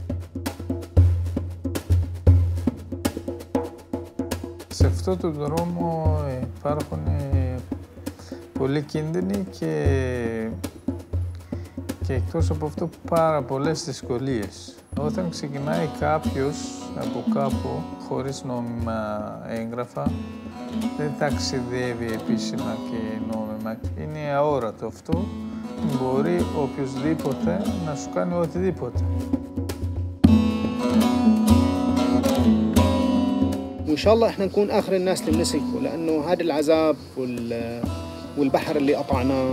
Σε αυτό το δρόμο υπάρχουν πολλοί κίνδυνοι και εκτός από αυτό πάρα πολλές δυσκολίες. Όταν ξεκινάει κάποιος από κάπου χωρίς νόμιμα έγγραφα, δεν ταξιδεύει επίσημα και νόμιμα. Είναι αόρατο αυτό. Μπορεί οποιοσδήποτε να σου κάνει οτιδήποτε. وإن شاء الله إحنا نكون آخر الناس اللي بنسلكوا لأنه هذا العذاب والبحر اللي قطعناه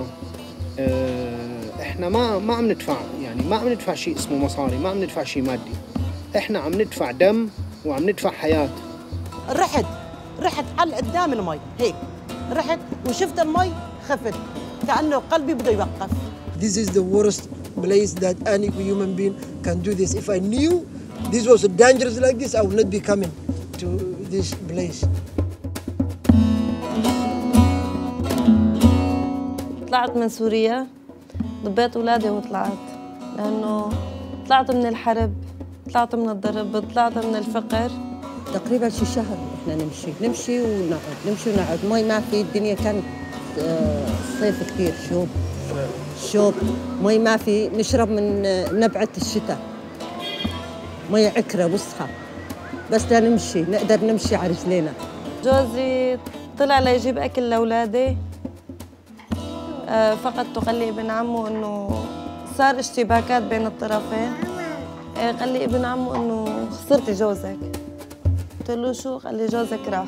إحنا ما عم ندفع يعني ما عم ندفع شيء اسمه مصاري، ما عم ندفع شيء مادي. إحنا عم ندفع دم وعم ندفع حياة. رحت حل قدام المي هيك، رحت وشفت المي خفت كأنه قلبي بده يوقف. This is the worst place that any human being can do this. If I knew this was dangerous like this, I would not be coming to this place. طلعت من سوريا، ضبيت أولادي وطلعت، لأنه طلعت من الحرب، طلعت من الضرب، طلعت من الفقر. تقريبا شي شهر احنا نمشي ونقعد، مي ما في، الدنيا كانت صيف كثير شوب، مي ما في، نشرب من نبعة الشتاء، مي عكرة وسخة، بس نقدر نمشي على رجلينا. جوزي طلع ليجيب أكل لأولادي، فقدت قال لي ابن عمه إنه صار اشتباكات بين الطرفين. قال لي ابن عمه إنه خسرت جوزك. قلت له شو؟ قال لي جوزك راح.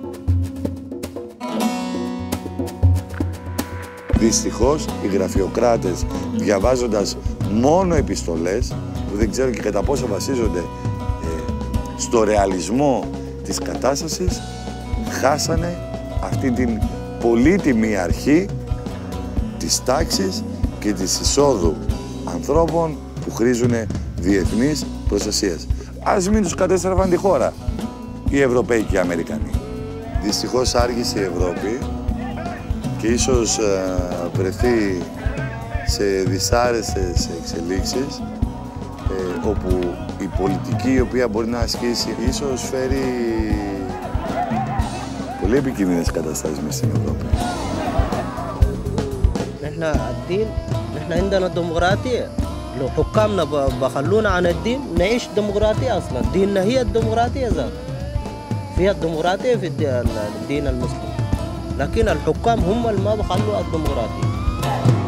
Δυστυχώς, οι γραφειοκράτες, διαβάζοντας μόνο επιστολές, που δεν ξέρω και κατά πόσο βασίζονται στο ρεαλισμό της κατάστασης, χάσανε αυτή την πολύτιμη αρχή της τάξης και της εισόδου ανθρώπων που χρήζουν διεθνής προστασίας. Ας μην τους κατέστρεφαν τη χώρα οι Ευρωπαίοι και οι Αμερικανοί. Δυστυχώς άργησε η Ευρώπη και ίσως βρεθεί σε δυσάρεστες εξελίξεις, όπου η πολιτική η οποία μπορεί να ασκήσει ίσως φέρει πολύ επικίνδυνες καταστάσεις μες στην Ευρώπη. نحن عندنا ديمقراطية. لو حكامنا بخلونا عن الدين نعيش ديمقراطية أصلا. ديننا هي الديمقراطية ذات. فيها الديمقراطية في الدين المسلم. لكن الحكام هم اللي ما بخلوا الديمقراطية.